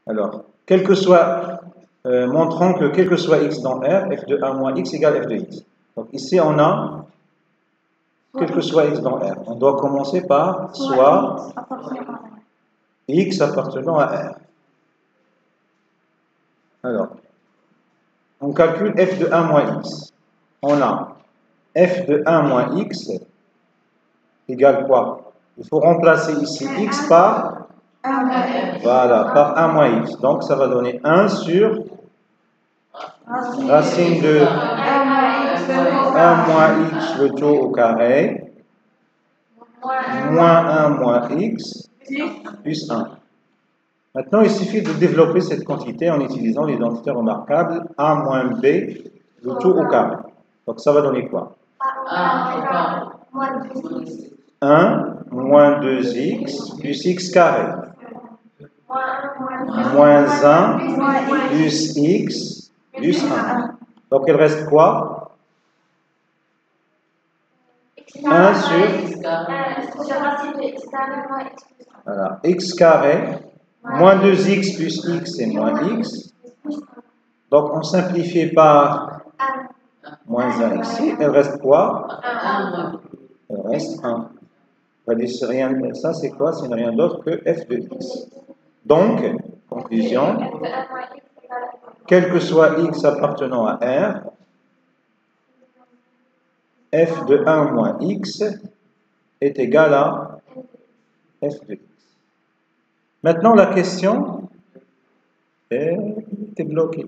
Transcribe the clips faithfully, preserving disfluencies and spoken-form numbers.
Alors, quel que soit, euh, montrons que quel que soit x dans R, f de un moins x égale f de x. Donc ici, on a quel que soit x dans R. On doit commencer par soit x appartenant à R. Alors, on calcule f de un moins x. On a f de un moins x égale quoi? Il faut remplacer ici x par, voilà, par un moins x. Donc ça va donner un sur racine de un moins x le tout au carré, moins un moins x, plus un. Maintenant, il suffit de développer cette quantité en utilisant l'identité remarquable a moins b le tout au carré. Donc ça va donner quoi? un moins deux x plus x carré moins un plus x plus un. Donc il reste quoi? un sur voilà, x carré moins deux x plus x et moins x. Donc on simplifie par moins un ici. Il reste quoi? Il reste un. On va dire c'est rien, ça c'est quoi? C'est rien d'autre que f de x. Donc, conclusion, quel que soit x appartenant à R, f de un moins x est égal à f de x. Maintenant, la question est bloquée.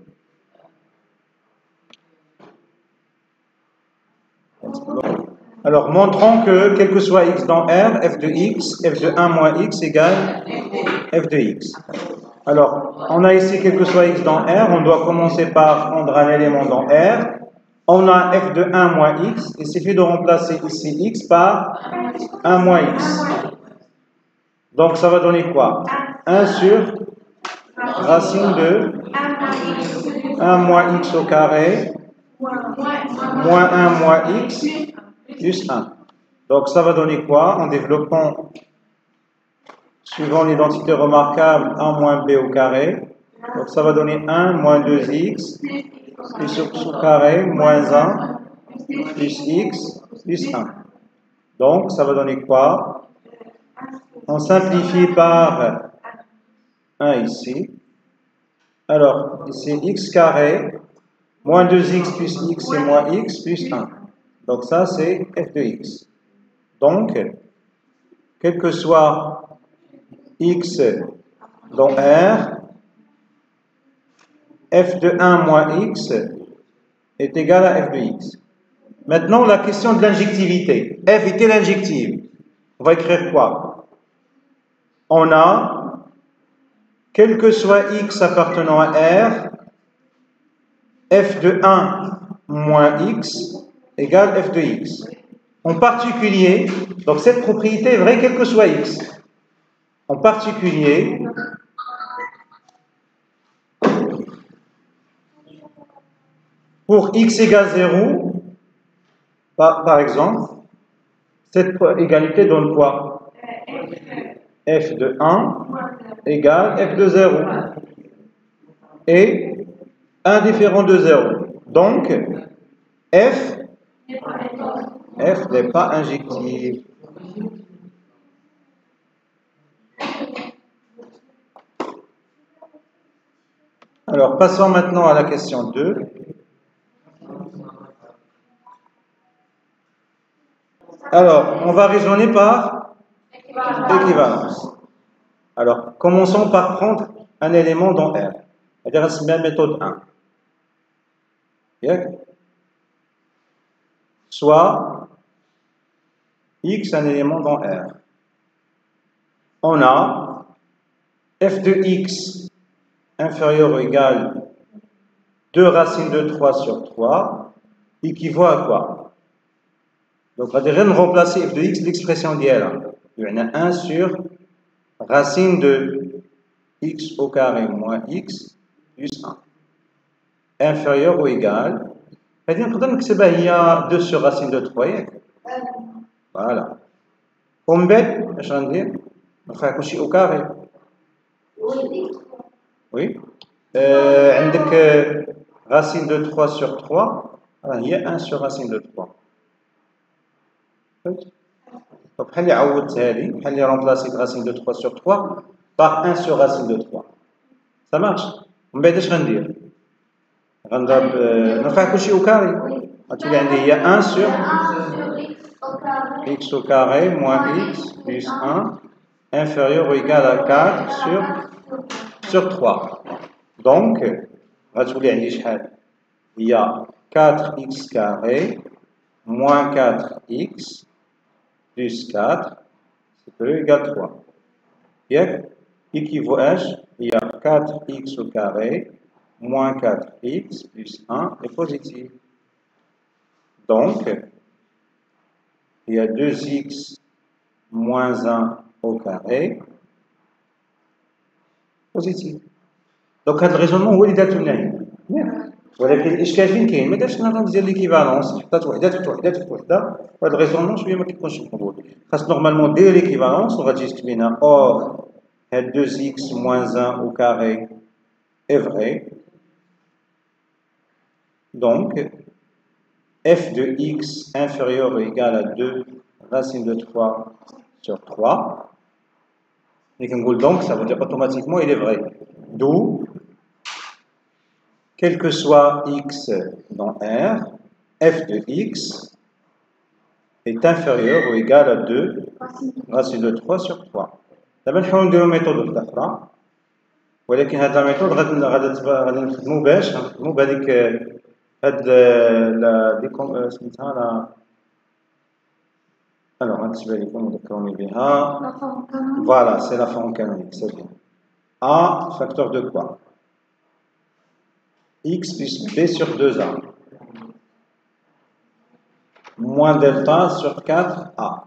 Alors, montrons que quel que soit x dans R, f de x, f de un moins x égale f de x. Alors, on a ici quel que soit x dans R, on doit commencer par prendre un élément dans R. On a f de un moins x, il suffit de remplacer ici x par un moins x. Donc, ça va donner quoi? un sur racine de un moins x au carré, moins un moins x, plus un. Donc, ça va donner quoi? En développant, suivant l'identité remarquable, a moins b au carré. Donc, ça va donner un moins deux x, plus x au carré, moins un, plus x, plus un. Donc, ça va donner quoi? On simplifie par un ici. Alors, ici, x carré, moins deux x plus x et moins x plus un. Donc, ça, c'est f de x. Donc, quel que soit x dans R, f de un moins x est égal à f de x. Maintenant, la question de l'injectivité. F est-elle injective? On va écrire quoi? On a, quel que soit x appartenant à R, f de un moins x égale f de x. En particulier, donc cette propriété est vraie quel que soit x. En particulier, pour x égale zéro, par, par exemple, cette égalité donne quoi? F de un égale f de zéro. Et un différent de zéro. Donc, f, f n'est pas injective. Alors, passons maintenant à la question deux. Alors, on va raisonner par équivalence. Alors, commençons par prendre un élément dans R. C'est-à-dire, c'est la méthode un. Bien. Soit x un élément dans R. On a f de x inférieur ou égal deux racines de trois sur trois équivaut à quoi? Donc, on va dire remplacer f de x l'expression d'hier. Il y en a un sur racine de x au carré moins x plus un. Inférieur ou égal. C'est-à-dire qu'il y a deux sur racine de trois. Voilà. On bet, je vais dire, on fait un coucher au carré. Oui. Euh, عندك euh, racine de trois sur trois. Alors, il y a un sur racine de trois. Donc, بحال اللي عوضت هذه بحال اللي remplacé racine de trois sur trois par un sur racine de trois. Ça marche. من بعد اش غندير؟ غنضرب نرفع كلشي au carré. غتولي عندي هي un sur x au carré moins x plus un inférieur ou égal à quatre sur sur trois. Donc, غتولي عندي شحال؟ هي quatre x carré moins quatre x plus quatre supérieur égal à trois. ياك équivaut h il y a quatre x au carré moins quatre x plus un est positif. Donc, il y a deux x moins un au carré positif. Donc, هذا الريزونمون هو اللي دارتو لنا هنا. ولكن الاشكال فين كاين؟ ما دارش نهار ديال ليكيفالونس، حطات وحدات في وحدات في وحده، وهذا الريزونمون شويه ما كيكونش مقبول. خاص نورمالمون دير ليكيفالونس وغتجي تكتب لنا اور هاد deux x moins un au carré est vrai. Donc, f de x inférieur ou égal à deux racine de trois sur trois. Et donc, ça veut dire automatiquement il est vrai. D'où, quel que soit x dans R, f de x est inférieur ou égal à deux racine de trois sur trois. دابا نحاول نديرو ميثود وحده اخرى، ولكن هاد لا ميثود غادي غادي نخدمو باش نخدمو بهاديك هاد لا ديكم سميتها لا alors غنكتبها لكم وذكروني بها. Voilà, c'est la forme canonique, c'est bien. A facteur de quoi? X plus B sur deux A moins delta sur quatre A.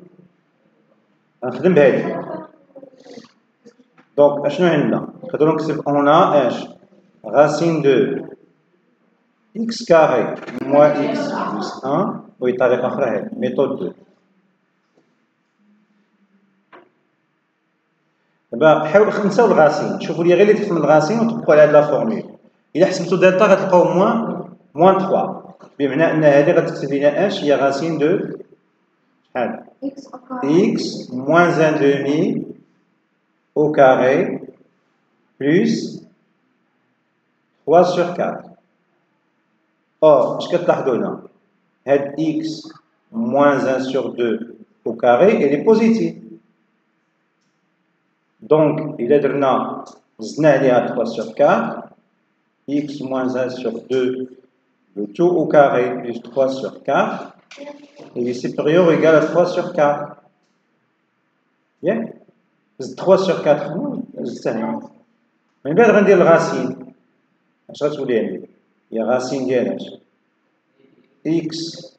غنخدم بهادي. Donc, اشنو عندنا؟ نقدروا نكتب on a h racine de x carré moins x plus un وبطريقة أخرى هذه méthode deux. دابا حاول نساو الغاسين، شوفوا لي غير اللي تفهم الغاسين وطبقوا على هاد لا فورمول. إلا حسبتوا دلتا غتلقاو موان موان ثلاثة، بمعنى أن هذه غتكتب لنا اش هي غاسين دو شحال؟ x moins un demi au carré plus trois sur quatre. Or, اش كتلاحظوا هنا؟ هاد x moins un sur deux au carré elle est positive. Donc, il est درنا زدنا عليها trois sur quatre, x moins un sur deux, le tout au carré plus trois sur quatre, il est supérieur ou égal à trois sur quatre. Bien? trois sur quatre, زدتها. من بعد غندير الغاسين. اش غتولي عندي؟ هي غاسين ديال اش؟ x.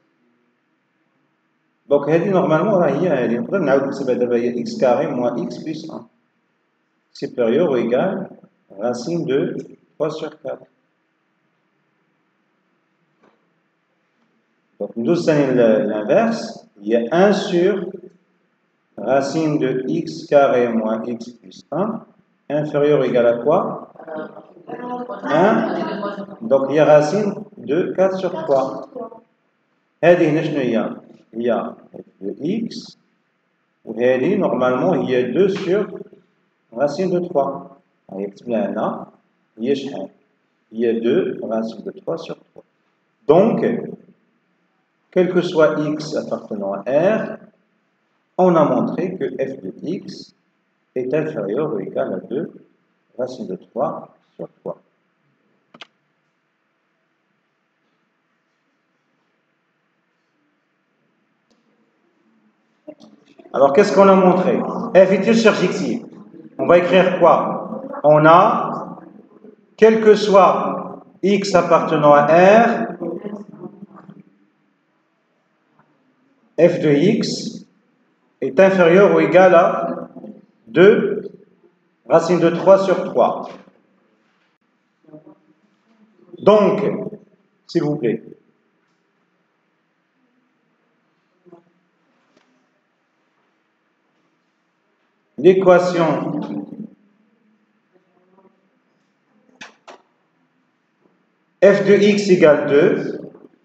دونك هذه نورمالمون راه هي هذه، نقدر نعاود نكتبها دابا هي x carré moins x plus un. Supérieur ou égal racine de trois sur quatre. Donc, nous allons l'inverse. Il y a un sur racine de x carré moins x plus un inférieur ou égal à quoi? un. Donc, il y a racine de quatre sur trois. هذه هنا شنو هي؟ هي de x وهذه normalement il y a deux sur racine de trois. يكتبنا هنا هي شحال؟ هي deux racine de trois sur trois. Donc, quel que soit x appartenant à R, on a montré que f de x est inférieur ou égal à deux racine de trois sur trois. Alors, qu'est-ce qu'on a montré? F est surjective. On va écrire quoi? On a, quel que soit x appartenant à R, f de x est inférieur ou égal à deux racine de trois sur trois. Donc, s'il vous plaît, l'équation f de x égale deux.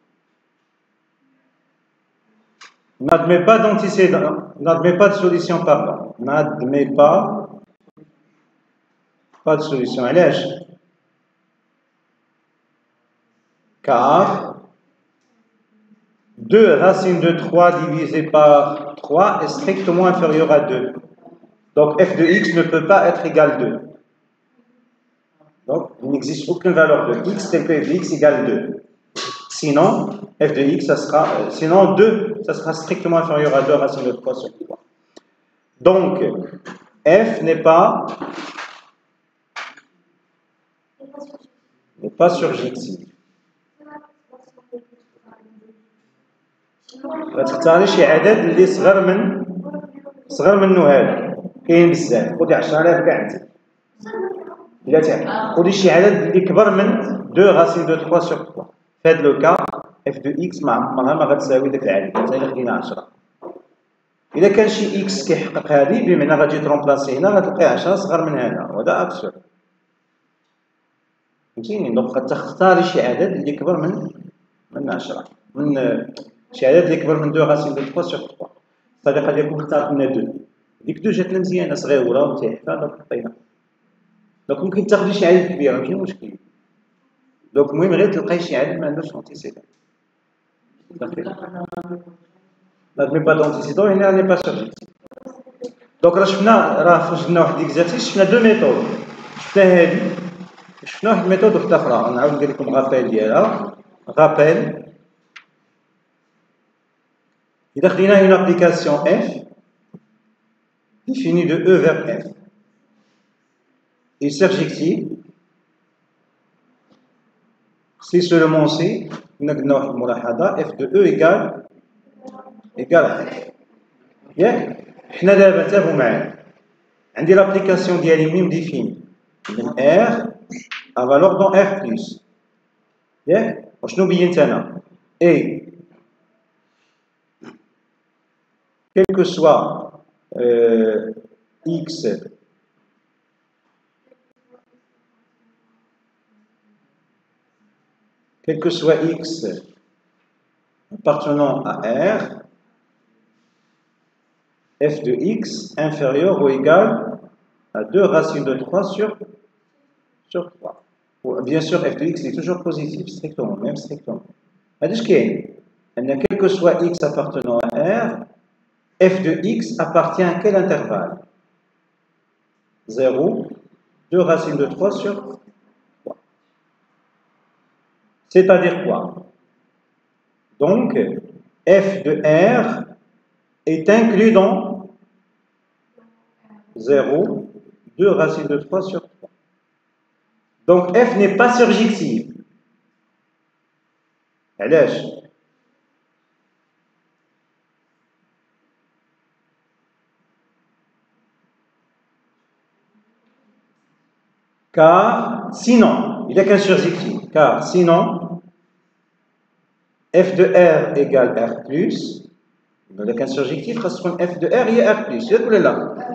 N'admet pas d'antécédent, n'admet pas de solution, pardon. N'admet pas, pas de solution. Allège. Car deux racines de trois divisé par trois est strictement inférieur à deux. Donc f de x ne peut pas être égal à deux. Donc il n'existe aucune valeur de x telle que f de x égale deux. Sinon, f de x, ça sera, euh, sinon deux, ça sera strictement inférieur à deux racines de trois sur trois. Donc, f n'est pas, n'est pas surjectif. غتختاري شي عدد اللي صغر من صغر منه هذا كاين بزاف خدي عشرة آلاف كاع انت الا تعرف خدي شي عدد اللي كبر من deux racines de trois sur trois. في هذا لو كا f de x ما عمرها ما غتساوي داك العدد حتى الا خدينا عشرة. الا كان شي x كيحقق هذه بمعنى غتجي ترومبلاسي هنا غتلقي عشرة صغر من هذا وهذا ابسورد. فهمتيني؟ دونك غتختاري شي عدد اللي كبر من من عشرة من شي عدد اللي كبر من deux racines de trois sur trois. الطريقه ديالكم اختارت لنا deux. ديك deux جات لنا مزيانه صغيره وتيحفه دونك حطينا. دونك ممكن تاخدي شي عدد كبير ماشي مشكل. دونك المهم غير تلقاي شي عدد ما عندوش انتيسيدون. نادمي با دونتيسيدون هنا راني با سورجيكتيف. دونك راه شفنا راه فاش واحد ليكزارسيس شفنا دو ميثود. شفنا هادي شفنا واحد الميثود وحده اخرى نعاود ندير لكم غابيل ديالها. غابيل إذا خدينا une application f définie de E vers f et surjective si seulement si نقدنا واحد الملاحظة f de E égale égale à f. ياك حنا دابا انتبهوا معايا عندي l'application ديالي ميم ديفيني من r à valeur dans r plus ياك وشنو بينت انا et quel que soit euh, x quel que soit x appartenant à R, f de x inférieur ou égal à deux racines de trois sur, sur trois. Bien sûr, f de x est toujours positif, strictement, même strictement. Quel que soit x appartenant à R, f de x appartient à quel intervalle? zéro, deux racines de trois sur trois. C'est-à-dire quoi? Donc, f de R est inclus dans zéro, deux racines de trois sur trois. Donc, f n'est pas surjectif. علاش؟ Car sinon, il n'y a qu'un surjectif. Car sinon, f de R égale R plus. Il n'y a qu'un surjectif, parce que f de R, il y a R plus. Là.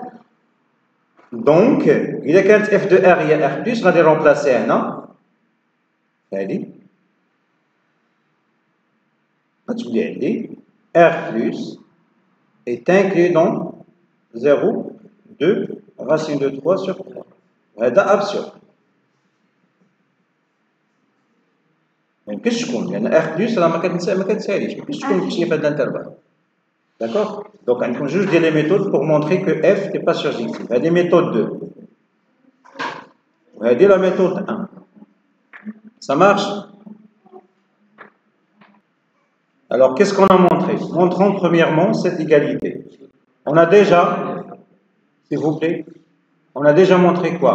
Donc, il y a qu'un f de R, il y a R plus. On va remplacer un an. Allez. R plus est inclus dans zéro, deux, racine de trois sur trois. هذا absurde. ما يمكنش تكون لان اف بلس راه ما كتنسى ما كتساليش ما يمكنش تكون شي في هذا الانترفال. داكوغ دونك عندكم جوج ديال لي ميثود pour montrer que f n'est pas surjectif. هذه méthode deux وهذه la méthode un. Ça marche? Alors qu'est-ce qu'on a montré? Montrons premièrement cette égalité. On a déjà, s'il vous plaît, on a déjà montré quoi?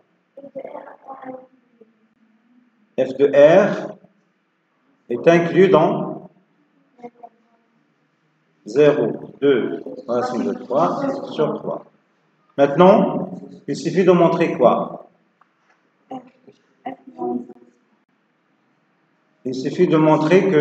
F de R est inclus dans zéro, deux, racine de trois sur trois. Maintenant, il suffit de montrer quoi? Il suffit de montrer que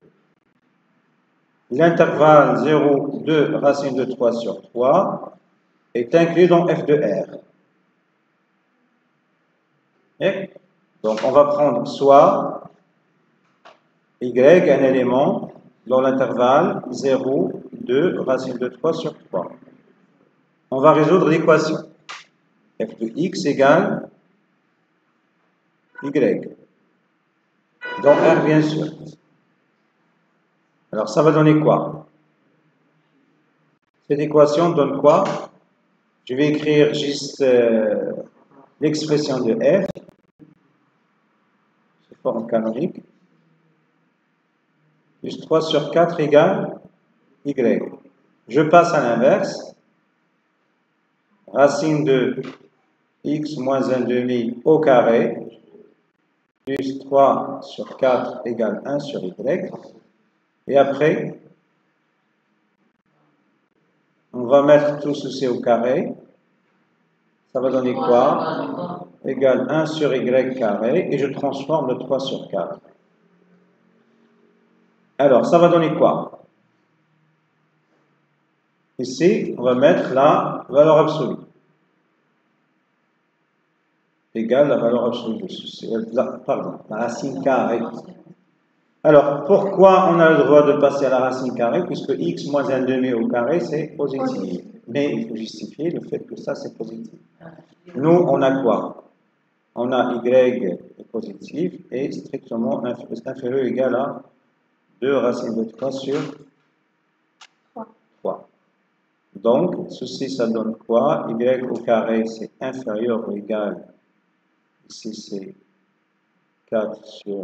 l'intervalle zéro, deux, racine de trois sur trois est inclus dans f de R. Et donc on va prendre soit Y est un élément dans l'intervalle zéro, deux, racine de trois sur trois. On va résoudre l'équation. F de x égale Y. Dans R, bien sûr. Alors, ça va donner quoi? Cette équation donne quoi? Je vais écrire juste euh, l'expression de F, sous forme canonique, plus trois sur quatre égale Y. Je passe à l'inverse. Racine de x moins un demi au carré, plus trois sur quatre égale un sur Y. Et après, on va mettre tout ceci au carré. Ça va donner quoi? Égale un sur Y carré. Et je transforme le trois sur quatre. Alors, ça va donner quoi? Ici, on va mettre la valeur absolue. Égale la valeur absolue de ceci. Pardon, la racine carrée. Alors, pourquoi on a le droit de passer à la racine carrée? Puisque x moins un demi au carré, c'est positif. Mais il faut justifier le fait que ça, c'est positif. Nous, on a quoi? On a y est positif et strictement inférieur ou égal à deux racines de trois sur trois. Donc, ceci, ça donne quoi? Y au carré, c'est inférieur ou égal, ici c'est quatre sur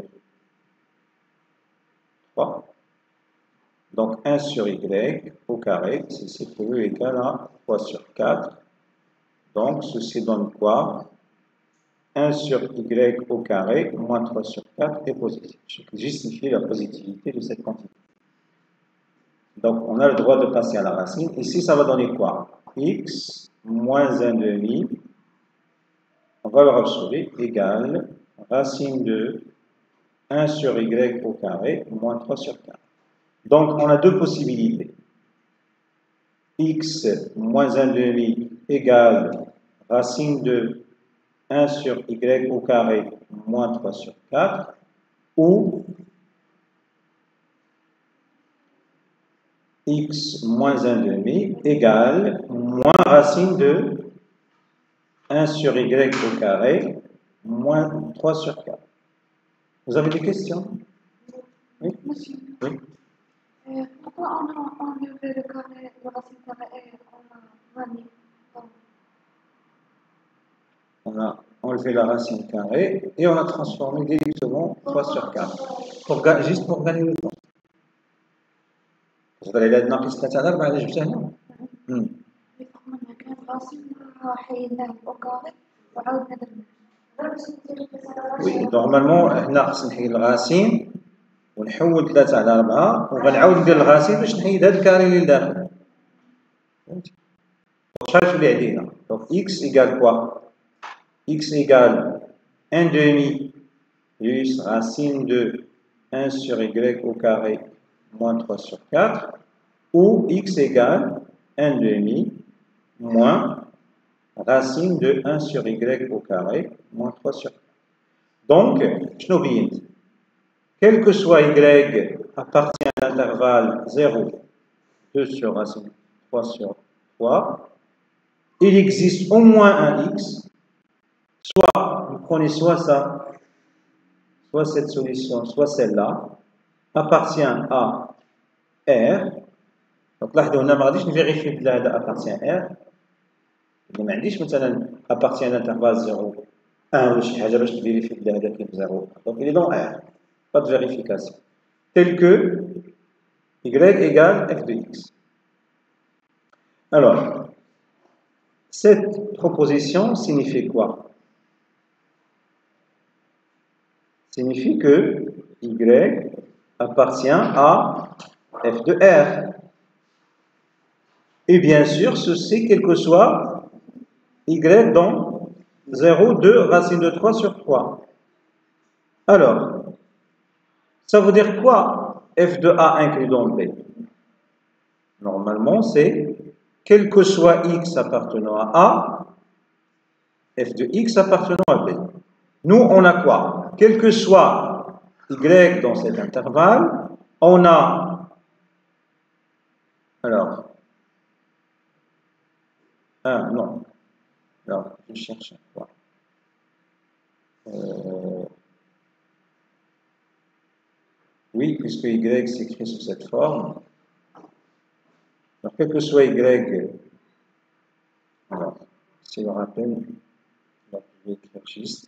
trois. Donc, un sur Y au carré, c'est supérieur ou égal à trois sur quatre. Donc, ceci donne quoi? un sur Y au carré, moins trois sur quatre est positif. Je peux justifier la positivité de cette quantité. Donc, on a le droit de passer à la racine. Ici, ça va donner quoi? X moins un demi, en valeur absolue, égale racine de un sur Y au carré, moins trois sur quatre. Donc, on a deux possibilités. X moins un demi égale racine de un sur Y au carré, moins trois sur quatre, ou x moins un demi égale moins racine de un sur Y au carré, moins trois sur quatre. Vous avez des questions? Oui? Oui? Euh, pourquoi on a enlevé le carré, le racine carré et on a mis? On a enlevé la racine carrée et on a transformé directement trois sur quatre. Pour, juste pour gagner le temps. Vous allez là ناقص ثلاثة على أربعة اللي جبتها هنا. امم. كان راسين حيدناه au carré وعاودنا درنا. وي نورمالمون هنا خصنا نحيد الغاسين ونحول ثلاثة على أربعة وغنعاود ندير الغاسين باش نحيد هذا الكاري اللي لداخل. فهمتي؟ شحال اللي علينا؟ دونك x égale quoi? X égale un demi plus racine de un sur Y au carré moins trois sur quatre, ou x égale un demi moins racine de un sur Y au carré moins trois sur quatre. Donc, je n'oublie, quel que soit Y appartient à l'intervalle zéro, deux sur racine trois sur trois, il existe au moins un x. Soit, vous prenez soit ça, soit cette solution, soit celle-là, appartient à R. Donc là, on a dit, je vérifie que là, appartient à R. Je me dis, مثلا, appartient à l'intervalle zéro, un, je vérifie que là, zéro. Donc il est dans R. Pas de vérification. Tel que Y égale F de X. Alors, cette proposition signifie quoi? Signifie que Y appartient à F de R. Et bien sûr, ceci, quel que soit Y dans zéro, deux, racine de trois sur trois. Alors, ça veut dire quoi F de A inclus dans B? Normalement, c'est quel que soit X appartenant à A, F de X appartenant à B. Nous, on a quoi? Quel que soit y dans cet intervalle, on a, alors, ah non, alors, je cherche quoi euh, oui, puisque y s'écrit sous cette forme, alors quel que soit y, alors, si je me rappelle, je vais écrire juste,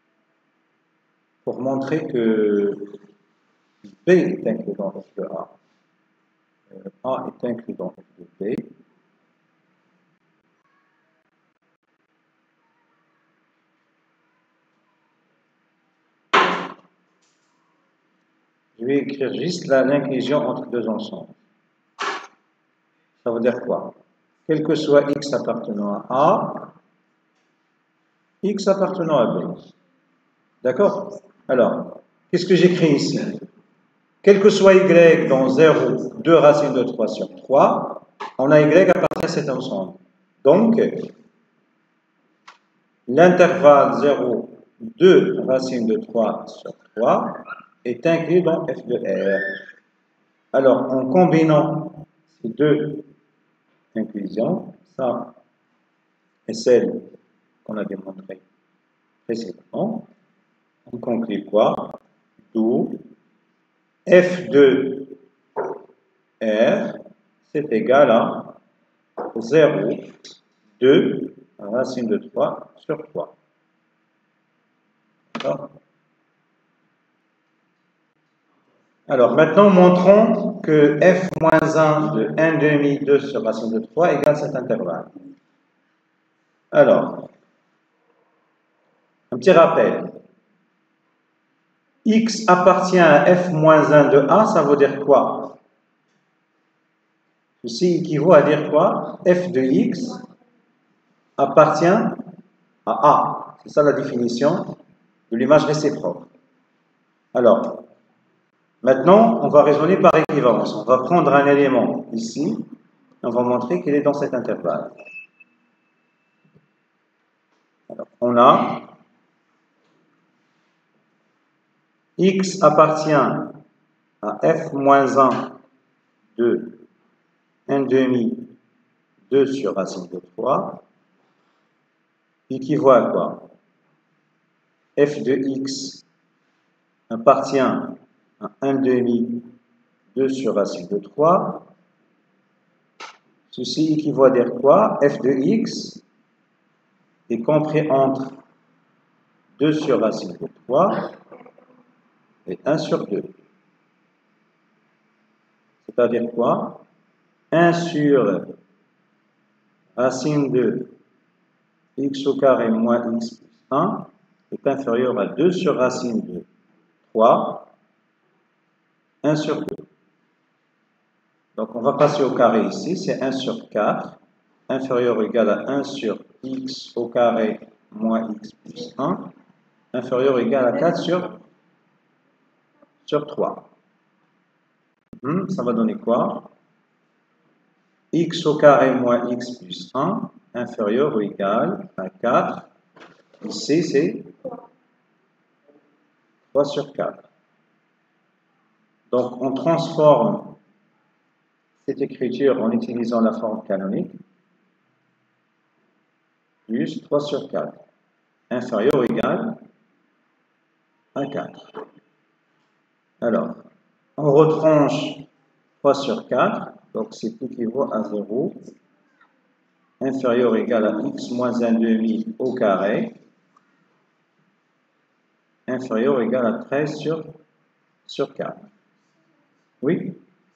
pour montrer que B est inclus dans F de A, euh, A est inclus dans F de B, je vais écrire juste l'inclusion entre deux ensembles. Ça veut dire quoi? Quel que soit x appartenant à A, x appartenant à B. D'accord? Alors, qu'est-ce que j'écris ici? Quel que soit y dans zéro, deux racines de trois sur trois, on a y appartient à cet ensemble. Donc, l'intervalle zéro, deux racines de trois sur trois est inclus dans F de R. Alors, en combinant ces deux inclusions, ça et celle qu'on a démontrée précédemment, on conclut quoi? D'où F de R, c'est égal à zéro, deux, racine de trois sur trois. Alors, maintenant, montrons que f moins un de un demi, deux sur racine de trois égale cet intervalle. Alors, un petit rappel. X appartient à f moins un de A, ça veut dire quoi? Ceci équivaut à dire quoi? F de X appartient à A. C'est ça la définition de l'image réciproque. Alors, maintenant, on va raisonner par équivalence. On va prendre un élément ici, et on va montrer qu'il est dans cet intervalle. Alors, on a X appartient à f moins un de un demi, deux sur racine de trois, équivaut à quoi? F de X appartient à un demi, deux sur racine de trois. Ceci équivaut à dire quoi? F de X est compris entre deux sur racine de trois et un sur deux. C'est-à-dire quoi? un sur racine de x au carré moins x plus un est inférieur à deux sur racine de trois, un sur deux. Donc on va passer au carré ici, c'est un sur quatre, inférieur ou égal à un sur x au carré moins x plus un, inférieur ou égal à quatre sur, sur trois. Hmm, ça va donner quoi? X au carré moins x plus un, inférieur ou égal à quatre. Ici, c'est trois sur quatre. Donc, on transforme cette écriture en utilisant la forme canonique. Plus trois sur quatre. Inférieur ou égal à quatre. Alors, on retranche trois sur quatre. Donc, c'est équivaut à zéro. Inférieur ou égal à x moins un demi au carré. Inférieur ou égal à treize sur, sur quatre. Oui?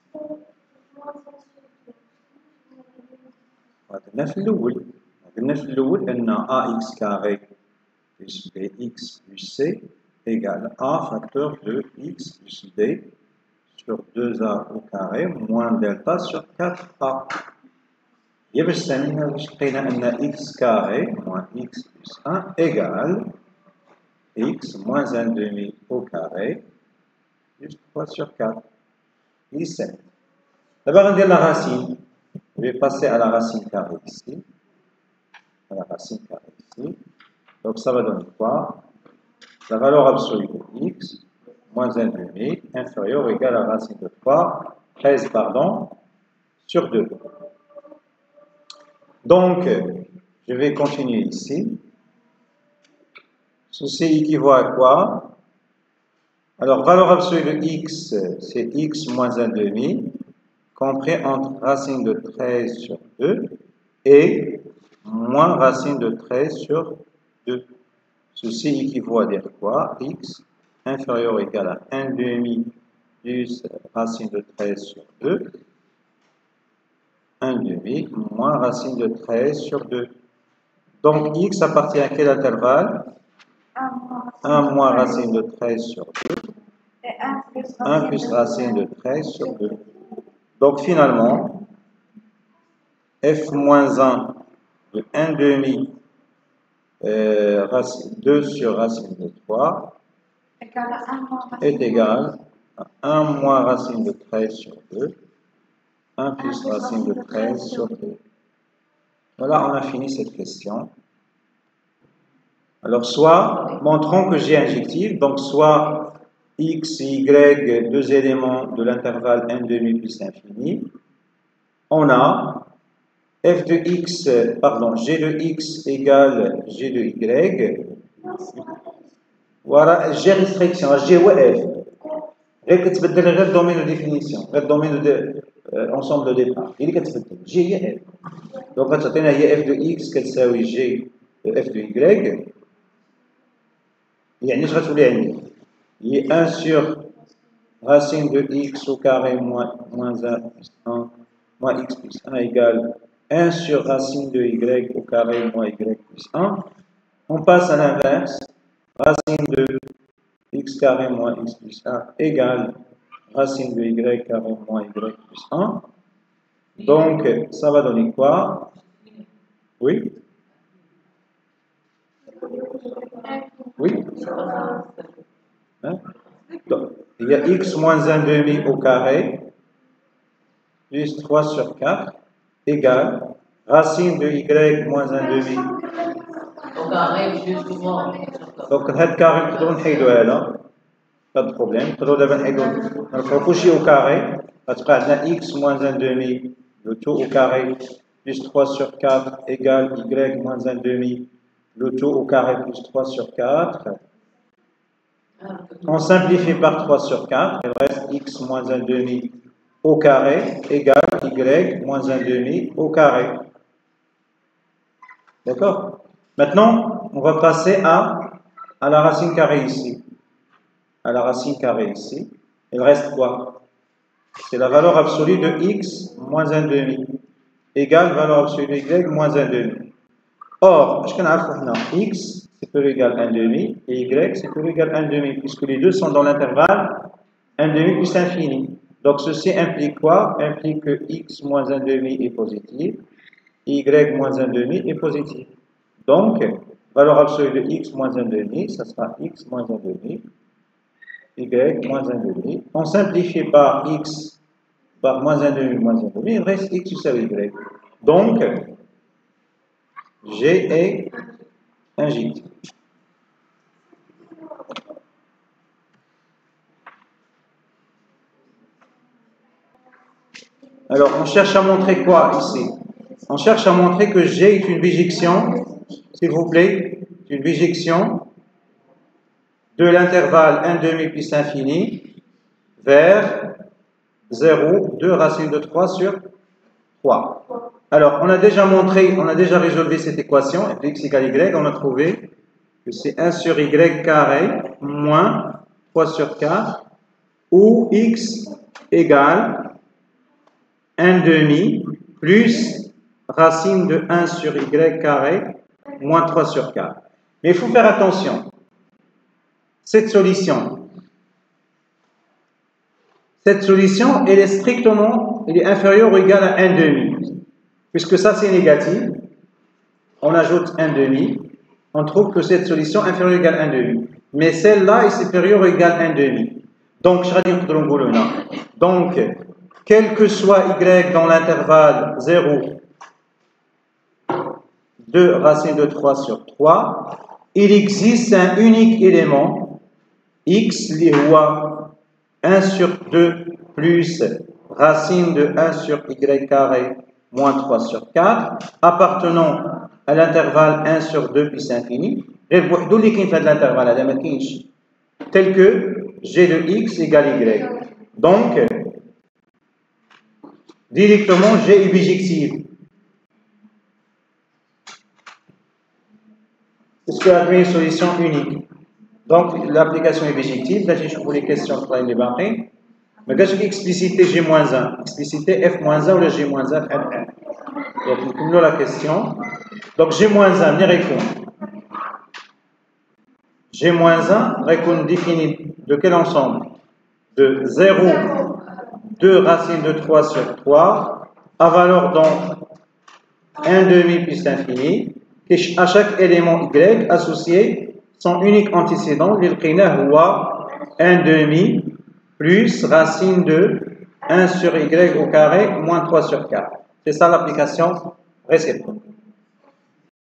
قلنا في الأول قلنا في الأول أن ax carré plus bx plus c égale a facteur de x plus b sur deux a au carré moins delta sur quatre a. هي باش سمينا باش لقينا أن x carré moins x plus un égale x moins un demi au carré plus trois sur quatre. sept. D'abord, on dit la racine. Je vais passer à la racine carrée ici. À la racine carrée ici. Donc, ça va donner quoi? La valeur absolue de x moins un demi inférieur ou égal à racine de trois, treize pardon, sur deux. Donc, je vais continuer ici. Ceci équivaut à quoi? Alors, valeur absolue de x, c'est x moins un demi, compris entre racine de treize sur deux et moins racine de treize sur deux. Ceci équivaut à dire quoi? X inférieur ou égal à un demi plus racine de treize sur deux. un demi moins racine de treize sur deux. Donc, x appartient à quel intervalle? un moins racine de treize sur deux. un plus racine de treize sur deux. Donc, finalement, f moins un de un demi euh, racine, deux sur racine de trois est égal à un moins racine de treize sur deux. un plus racine de treize sur deux. Voilà, on a fini cette question. Alors, soit, montrons que G est injectif, donc soit x et y, deux éléments de l'intervalle un demi plus infini, on a f de x, pardon, g de x égale g de y. Voilà, g restriction, g ou f. غير كتبدل غير domaine de définition, غير domaine de ensemble de départ. Il est كتبدل g هي f. Donc غتعطينا هي f de x كتساوي g f de y. يعني اش غتولي عندي؟ هي un sur racine de x au carré moins moins un plus un moins x plus un égale un sur racine de y au carré moins y plus un. On passe à l'inverse. Racine de x carré moins x plus un égale racine de y carré moins y plus un. Donc, ça va donner quoi? Oui? Oui? Hein? Donc, il y a x moins un demi au carré plus trois sur quatre égale racine de y moins un demi. Au carré, justement. Donc, هاد carré نقدروا نحيدوها هذا. Pas de problème. نقدروا دابا نحيدو نرفعو كلشي au carré. غتبقى عندنا x moins un demi, le tout au carré, plus trois sur quatre égale y moins un demi, le tout au carré plus trois sur quatre. On simplifie par trois sur quatre, il reste x moins un demi au carré égale y moins un demi au carré. D'accord? Maintenant, on va passer à, à la racine carrée ici. À la racine carrée ici. Il reste quoi? C'est la valeur absolue de x moins un demi égale valeur absolue de y moins un demi. Or, je connais x c'est peu égal un demi et y c'est peu égal un demi puisque les deux sont dans l'intervalle un demi plus infini. Donc ceci implique quoi? Implique que x moins un demi est positif et y moins un demi est positif. Donc, valeur absolue de x moins un demi, ça sera x moins un demi, y moins un demi. On simplifie par x par moins un demi, moins un demi, il reste x sur y. Donc, G est injectif. Alors, on cherche à montrer quoi ici? On cherche à montrer que G est une bijection, s'il vous plaît, une bijection de l'intervalle un demi plus infini vers zéro, deux racine de trois sur trois. Alors, on a déjà montré, on a déjà résolu cette équation, f de x égale y, on a trouvé que c'est un sur y carré moins trois sur quatre, où x égale un demi plus racine de un sur y carré moins trois sur quatre. Mais il faut faire attention. Cette solution, cette solution, elle est strictement, elle est inférieure ou égale à un demi. Puisque ça c'est négatif, on ajoute un demi, on trouve que cette solution inférieure ou égale à un demi. Mais celle-là est supérieure ou égale à un demi. Donc, je vais dire donc, quel que soit y dans l'intervalle zéro, deux racine de trois sur trois, il existe un unique élément x اللي هو un sur deux plus racine de un sur y carré moins trois sur quatre appartenant à l'intervalle un sur deux plus infini. غير بوحدو اللي كاين في هذا الانترفال هذا ما كاينش tel que g de x égale y. Donc directement g est bijective. Est-ce que a une solution unique? Donc l'application est bijective. Là j'ai trouvé les questions pour les barrer. Mais quand je dis expliciter g moins un, expliciter f moins un ou le g moins un f un. Donc nous la question. Donc g moins un, venez répondre. G moins un, répond défini de quel ensemble? De zéro, deux racines de trois sur trois, à valeur donc un demi plus l'infini, et à chaque élément y associé son unique antécédent, l'ilqina huwa un demi plus racine de un sur y au carré moins trois sur quatre. C'est ça l'application réciproque.